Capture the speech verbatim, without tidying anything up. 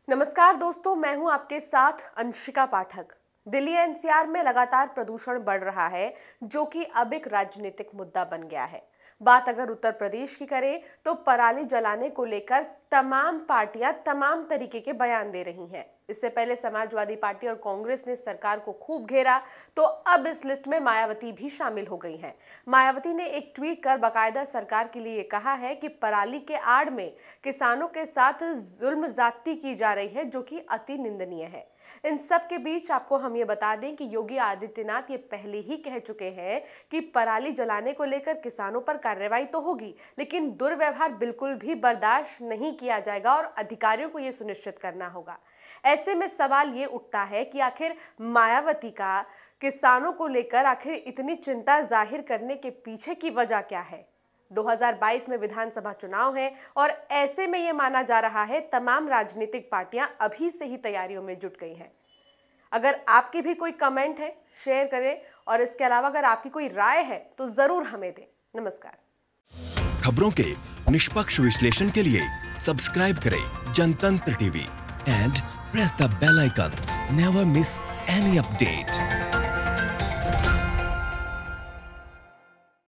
नमस्कार दोस्तों, मैं हूं आपके साथ Anshika Pathak. Delhi N C R में लगातार प्रदूषण बढ़ रहा है, जो कि अब एक राजनीतिक मुद्दा बन गया है। बात अगर उत्तर प्रदेश की करें तो पराली जलाने को लेकर तमाम पार्टियां तमाम तरीके के बयान दे रही हैं। इससे पहले समाजवादी पार्टी और कांग्रेस ने सरकार को खूब घेरा, तो अब इस लिस्ट में मायावती भी शामिल हो गई हैं। मायावती ने एक ट्वीट कर बाकायदा सरकार के लिए कहा है कि पराली के आड़ में किसानों के साथ जुल्म ज्यादती की जा रही है, जो कि अति निंदनीय है। इन सब के बीच आपको हम ये बता दें कि योगी आदित्यनाथ ये पहले ही कह चुके हैं कि पराली जलाने को लेकर किसानों पर कार्रवाई तो होगी, लेकिन दुर्व्यवहार बिल्कुल भी बर्दाश्त नहीं किया जाएगा और अधिकारियों को ये सुनिश्चित करना होगा। ऐसे में सवाल ये उठता है कि आखिर मायावती का किसानों को लेकर आखिर इतनी चिंता जाहिर करने के पीछे की वजह क्या है। दो हज़ार बाईस में विधानसभा चुनाव है और ऐसे में ये माना जा रहा है तमाम राजनीतिक पार्टियां अभी से ही तैयारियों में जुट गई हैं। अगर आपकी भी कोई कमेंट है, शेयर करें, और इसके अलावा अगर आपकी कोई राय है तो जरूर हमें दें। नमस्कार। खबरों के निष्पक्ष विश्लेषण के लिए सब्सक्राइब करें Jantantra TV and press the bell icon. Never miss any update.